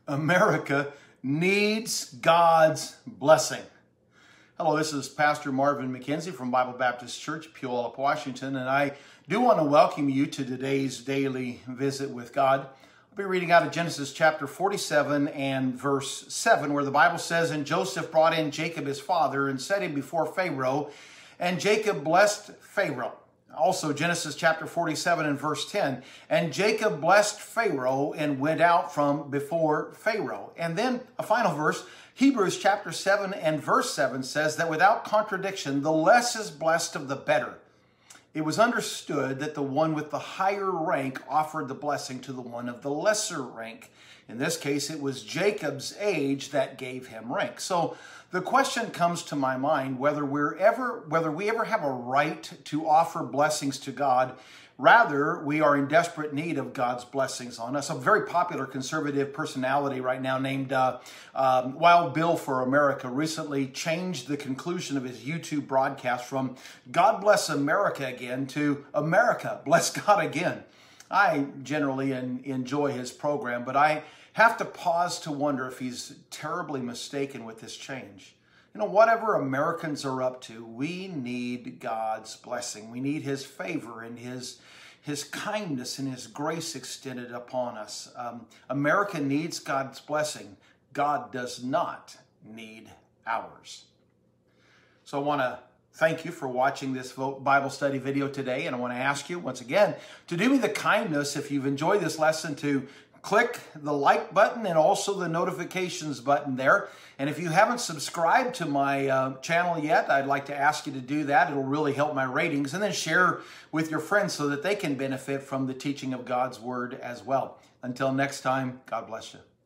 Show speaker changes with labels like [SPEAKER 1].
[SPEAKER 1] America needs God's blessing. Hello, this is Pastor Marvin McKenzie from Bible Baptist Church, Puyallup, Washington, and I do want to welcome you to today's daily visit with God. I'll be reading out of Genesis chapter 47 and verse 7, where the Bible says, "And Joseph brought in Jacob his father and set him before Pharaoh, and Jacob blessed Pharaoh." Also, Genesis chapter 47 and verse 10, "And Jacob blessed Pharaoh and went out from before Pharaoh." And then a final verse, Hebrews chapter 7 and verse 7 says that without contradiction, the less is blessed of the better. It was understood that the one with the higher rank offered the blessing to the one of the lesser rank. In this case, it was Jacob's age that gave him rank. So the question comes to my mind whether we ever have a right to offer blessings to God. Rather, we are in desperate need of God's blessings on us. A very popular conservative personality right now named Wild Bill for America recently changed the conclusion of his YouTube broadcast from "God bless America again" to "America bless God again." I generally enjoy his program, but I have to pause to wonder if he's terribly mistaken with this change. You know, whatever Americans are up to, we need God's blessing. We need his favor and his kindness and his grace extended upon us. America needs God's blessing. God does not need ours. So I want to thank you for watching this Bible study video today, and I want to ask you once again to do me the kindness, if you've enjoyed this lesson, to click the like button and also the notifications button there. And if you haven't subscribed to my channel yet, I'd like to ask you to do that. It'll really help my ratings. And then share with your friends so that they can benefit from the teaching of God's Word as well. Until next time, God bless you.